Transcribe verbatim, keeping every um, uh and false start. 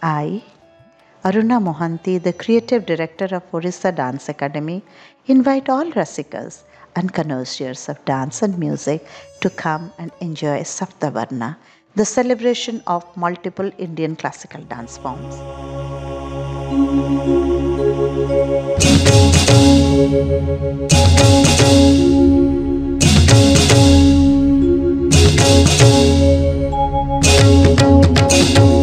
I, Aruna Mohanty, the Creative Director of Orissa Dance Academy, invite all Rasikas and connoisseurs of dance and music to come and enjoy Saptavarna, the celebration of multiple Indian classical dance forms. Thank you.